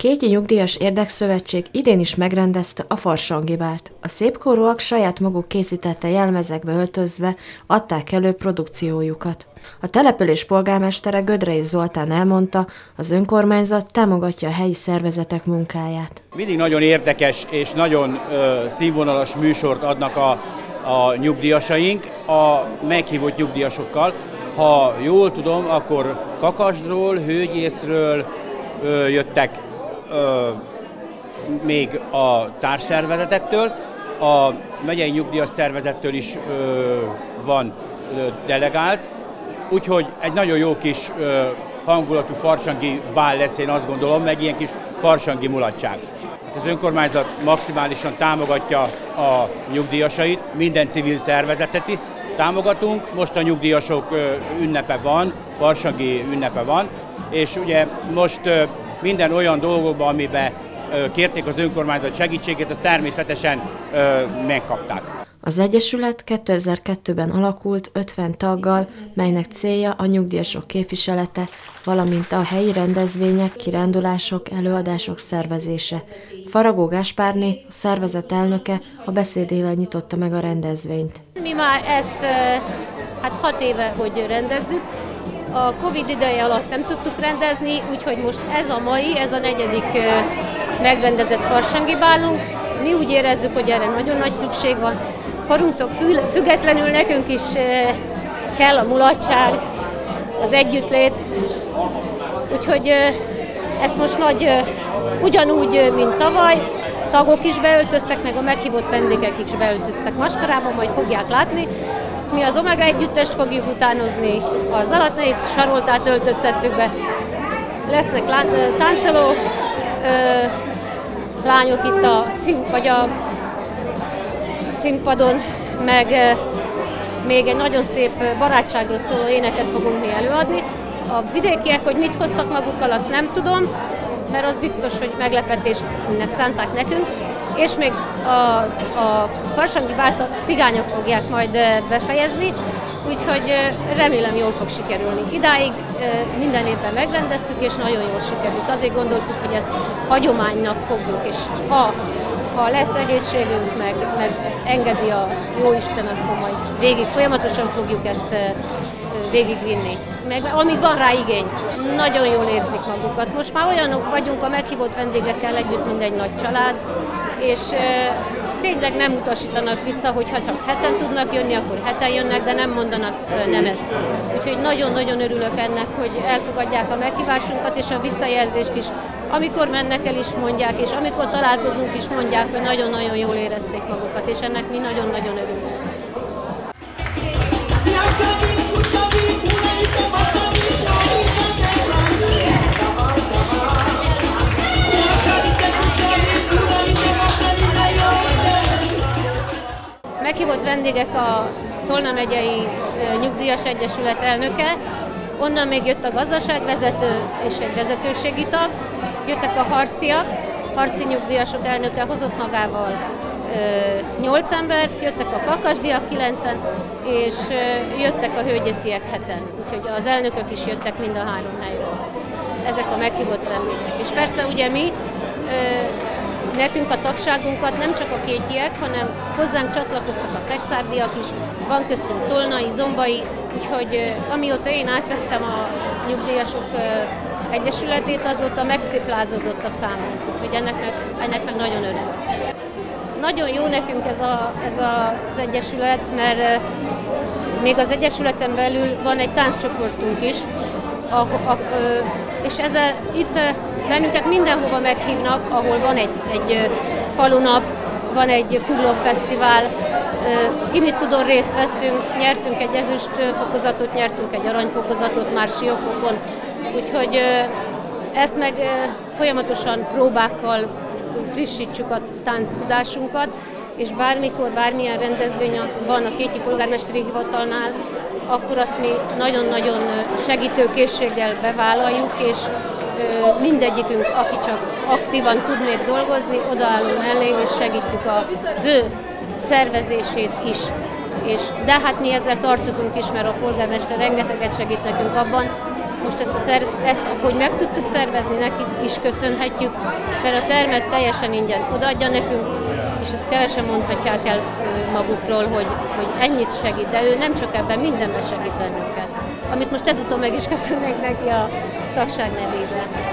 Kétyi Nyugdíjas Érdekszövetség idén is megrendezte a Farsangi Bált. A szépkorúak saját maguk készítette jelmezekbe öltözve adták elő produkciójukat. A település polgármestere Gödrei Zoltán elmondta, az önkormányzat támogatja a helyi szervezetek munkáját. Mindig nagyon érdekes és nagyon színvonalas műsort adnak a nyugdíjasaink a meghívott nyugdíjasokkal. Ha jól tudom, akkor Kakasdról, Hőgyészről jöttek még a társszervezetektől, a megyei nyugdíjas szervezettől is van delegált, úgyhogy egy nagyon jó kis hangulatú farsangi bál lesz, én azt gondolom, meg ilyen kis farsangi mulatság. Az önkormányzat maximálisan támogatja a nyugdíjasait, minden civil szervezetet támogatunk. Most a nyugdíjasok ünnepe van, farsangi ünnepe van, és ugye most minden olyan dolgokban, amiben kérték az önkormányzat segítségét, azt természetesen megkapták. Az Egyesület 2002-ben alakult 50 taggal, melynek célja a nyugdíjasok képviselete, valamint a helyi rendezvények, kirándulások, előadások szervezése. Faragó Gáspárné, a szervezet elnöke, a beszédével nyitotta meg a rendezvényt. Mi már ezt 6 éve, hogy rendezzük. A Covid ideje alatt nem tudtuk rendezni, úgyhogy most ez a 4. megrendezett farsangi bálunk. Mi úgy érezzük, hogy erre nagyon nagy szükség van. Korunktól függetlenül nekünk is kell a mulatság, az együttlét. Úgyhogy ezt most ugyanúgy, mint tavaly, tagok is beöltöztek, meg a meghívott vendégek is beöltöztek maskarában, majd fogják látni. Mi az Omega együttest fogjuk utánozni, az Alatnehéz Saroltát öltöztettük be. Lesznek táncoló lányok itt a színpadon, meg még egy nagyon szép barátságról szóló éneket fogunk mi előadni. A vidékiek, hogy mit hoztak magukkal, azt nem tudom, mert az biztos, hogy meglepetésnek szánták nekünk. És még a farsangi bált a cigányok fogják majd befejezni, úgyhogy remélem jól fog sikerülni. Idáig minden évben megrendeztük, és nagyon jól sikerült. Azért gondoltuk, hogy ezt hagyománynak fogjuk, és ha lesz egészségünk, meg engedi a Jóisten, akkor majd folyamatosan fogjuk ezt végigvinni. Meg amíg van rá igény, nagyon jól érzik magukat. Most már olyanok vagyunk a meghívott vendégekkel együtt, mint egy nagy család, és tényleg nem utasítanak vissza, hogy ha csak heten tudnak jönni, akkor heten jönnek, de nem mondanak nemet. Úgyhogy nagyon-nagyon örülök ennek, hogy elfogadják a meghívásunkat és a visszajelzést is. Amikor mennek el is mondják, és amikor találkozunk is mondják, hogy nagyon-nagyon jól érezték magukat, és ennek mi nagyon-nagyon örülünk. Meghívott vendégek a Tolna megyei Nyugdíjas Egyesület elnöke, onnan még jött a gazdaságvezető és egy vezetőségi tag, jöttek a harci nyugdíjasok elnöke, hozott magával 8 embert, jöttek a kakasdiak 9-en, és jöttek a hőgyésziek 7-en, úgyhogy az elnökök is jöttek mind a 3 helyről. Ezek a meghívott vendégek. És persze ugye mi, nekünk a tagságunkat nem csak a kétyiek, hanem hozzánk csatlakoztak a szexárdiak is, van köztünk tolnai, zombai, úgyhogy amióta én átvettem a nyugdíjasok egyesületét, azóta megtriplázódott a számunk, úgyhogy ennek meg nagyon örülök. Nagyon jó nekünk ez az egyesület, mert még az egyesületen belül van egy tánccsoportunk is, és itt bennünket mindenhova meghívnak, ahol van egy falunap, van egy Kugló Fesztivál, ki mit tudom, részt vettünk, nyertünk egy ezüst fokozatot, nyertünk egy aranyfokozatot már Siófokon, úgyhogy ezt meg folyamatosan próbákkal frissítsük a tánctudásunkat, és bármikor, bármilyen rendezvény van a Kétyi Polgármesteri Hivatalnál, akkor azt mi nagyon-nagyon segítőkészséggel bevállaljuk, és mindegyikünk, aki csak aktívan tud még dolgozni, odaállunk mellé, és segítjük az ő szervezését is. De hát mi ezzel tartozunk is, mert a polgármester rengeteget segít nekünk abban, most ezt, hogy meg tudtuk szervezni, neki is köszönhetjük, mert a termet teljesen ingyen odaadja nekünk, és ezt kevesen mondhatják el magukról, hogy ennyit segít, de ő nem csak ebben, mindenben segít bennünket. Amit most ezúton meg is köszönnék neki a tagság nevében.